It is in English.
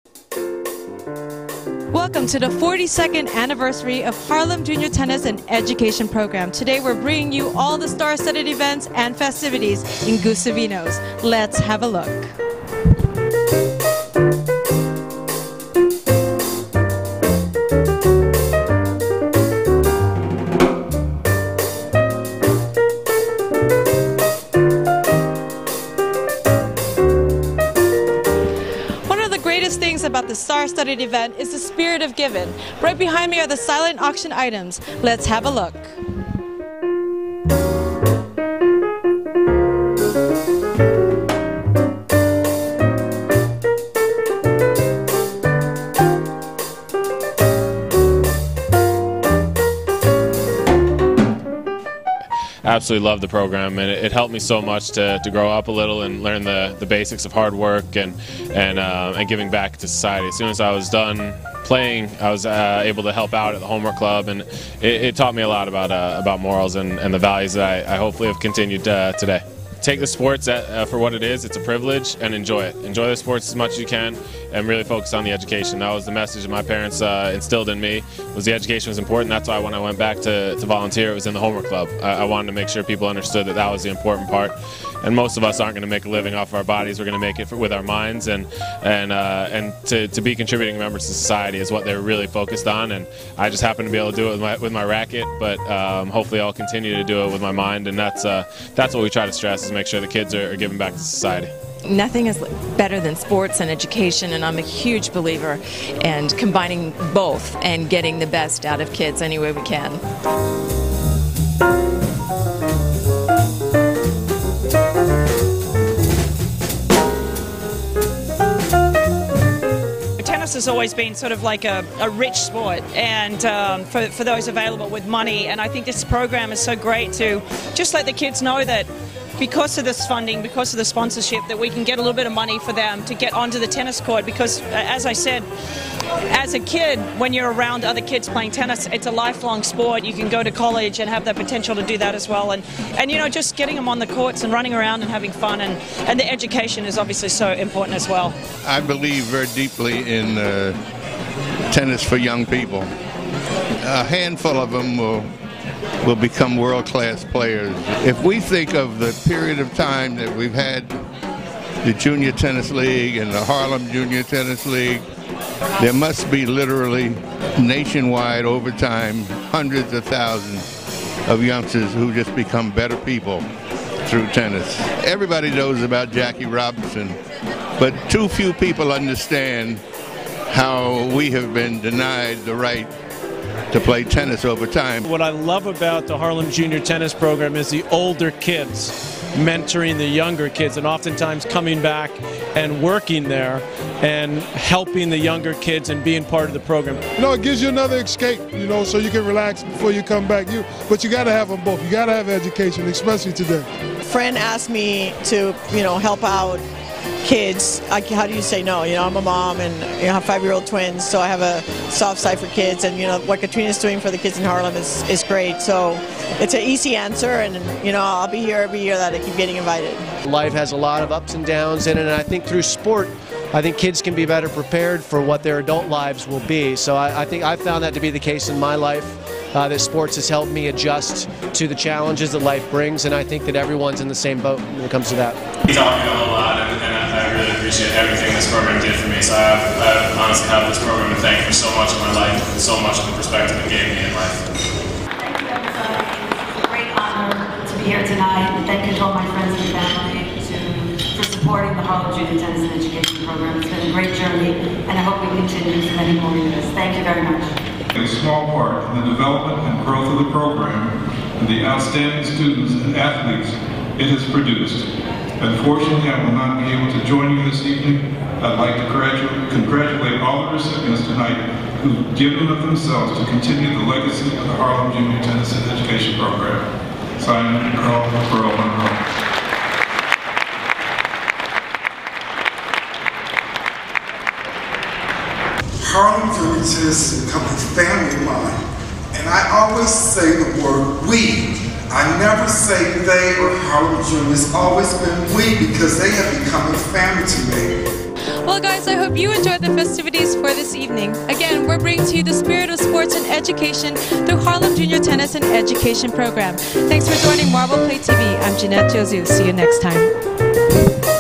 Welcome to the 42nd anniversary of Harlem Junior Tennis and Education Program. Today we're bringing you all the star-studded events and festivities in Gustavino's. Let's have a look. About the star-studded event is the spirit of giving. Right behind me are the silent auction items. Let's have a look. Absolutely love the program, and it helped me so much to grow up a little and learn the basics of hard work and giving back to society. As soon as I was done playing, I was able to help out at the homework club, and it taught me a lot about morals and the values that I hopefully have continued today. Take the sports for what it is. It's a privilege, and enjoy it. Enjoy the sports as much as you can, and really focus on the education. That was the message that my parents instilled in me, was the education was important. That's why when I went back to volunteer, it was in the homework club. I wanted to make sure people understood that that was the important part. And most of us aren't going to make a living off of our bodies. We're going to make it with our minds, and to be contributing members to society is what they're really focused on. And I just happen to be able to do it with my racket, but hopefully I'll continue to do it with my mind. And that's what we try to stress, is make sure the kids are giving back to society. Nothing is better than sports and education, and I'm a huge believer in combining both and getting the best out of kids any way we can. Has always been sort of like a rich sport, and for those available with money, and I think this program is so great to just let the kids know that because of this funding, because of the sponsorship, that we can get a little bit of money for them to get onto the tennis court, because as I said, as a kid, when you're around other kids playing tennis, it's a lifelong sport. You can go to college and have the potential to do that as well, and you know, just getting them on the courts and running around and having fun, and the education is obviously so important as well. I believe very deeply in tennis for young people. A handful of them will become world-class players. If we think of the period of time that we've had the Junior Tennis League and the Harlem Junior Tennis League, there must be literally nationwide, over time, hundreds of thousands of youngsters who just become better people through tennis. Everybody knows about Jackie Robinson, but too few people understand how we have been denied the right to play tennis over time. What I love about the Harlem Junior Tennis Program is the older kids mentoring the younger kids, and oftentimes coming back and working there and helping the younger kids and being part of the program. You know, it gives you another escape, you know, so you can relax before you come back. But you got to have them both. You got to have education, especially today. A friend asked me to, you know, help out kids. How do you say no? You know, I'm a mom, and you know, I have 5-year-old twins, so I have a soft side for kids, and you know what Katrina's doing for the kids in Harlem is great. So it's an easy answer, and you know, I'll be here every year that I keep getting invited. Life has a lot of ups and downs in it, and I think through sport, I think kids can be better prepared for what their adult lives will be. So I think I've found that to be the case in my life. That sports has helped me adjust to the challenges that life brings, and I think that everyone's in the same boat when it comes to that. He taught me a whole lot, and I really appreciate everything this program did for me. So I honestly have this program to thank for so much of my life, and so much of the perspective it gave me in life. Thank you, everybody. It's a great honor to be here tonight, and thank you to all my friends and family for supporting the Harlem Junior Tennis and Education Program. It's been a great journey, and I hope we continue for many more years. Thank you very much. A small part in the development and growth of the program and the outstanding students and athletes it has produced. Unfortunately, I will not be able to join you this evening. I'd like to congratulate all the recipients tonight who've given of themselves to continue the legacy of the Harlem Junior Tennis and Education Program. Signed, Earl, Monroe. Harlem Junior Tennis has become a family of mine, and I always say the word we. I never say they or Harlem Junior. It's always been we, because they have become a family to me. Well, guys, I hope you enjoyed the festivities for this evening. Again, we're bringing to you the spirit of sports and education through Harlem Junior Tennis and Education Program. Thanks for joining MarblePlayTV. I'm Jeanette Josu. See you next time.